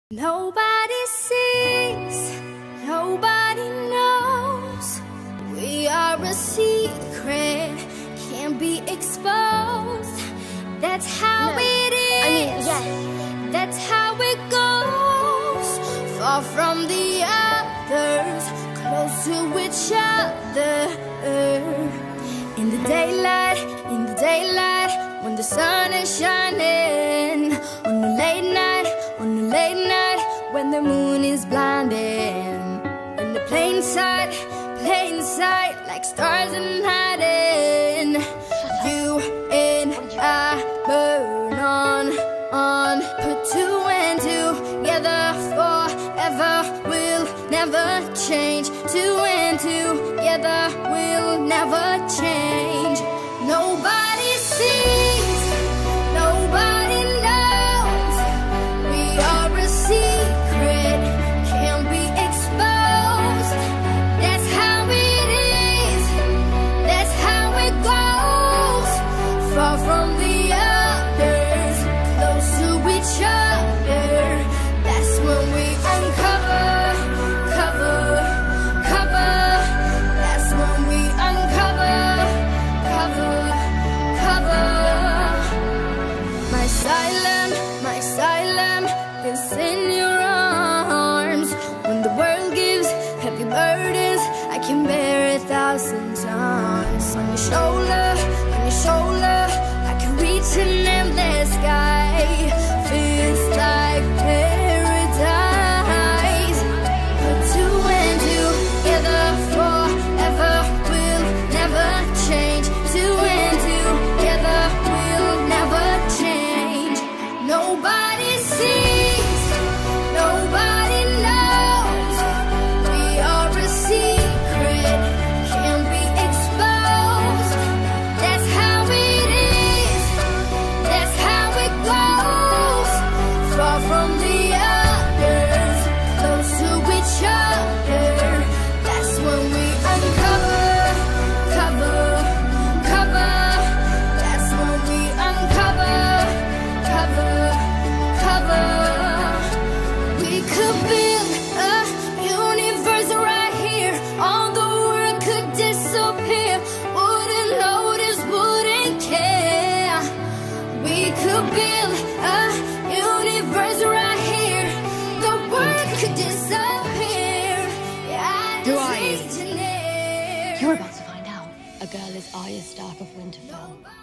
Nobody sees, nobody knows. We are a secret, can't be exposed. That's how it is, that's how it goes. Far from the others, close to each other. In the daylight, when the sun is shining. On the late night, when the moon is blinding. In the plain sight, like stars in hiding. You and I burn on. Put two and two together forever. We'll never change. Two and two together, we'll never change. Nobody sees, nobody knows. We are a secret, can't be exposed. That's how it is, that's how it goes. Far from the others, close to each other. That's when we uncover. That's when we uncover. My asylum is in your arms. When the world gives heavy burdens, I can bear 1,000 times. On your shoulder, I can reach an endless sky. Feels like paradise. Put two and two together forever. We'll never change. Two and two together, we'll never change. Nobody sees, nobody knows. We are a secret, can't be exposed. That's how it is, that's how it goes. Far from the others, close to each other. That's when we uncover. That's when we uncover. We could build a universe right here. All the world could disappear. Wouldn't notice, wouldn't care. We could build a universe right here. The world could disappear. Who are you? You're about to find out. A girl is Arya Stark of Winterfell.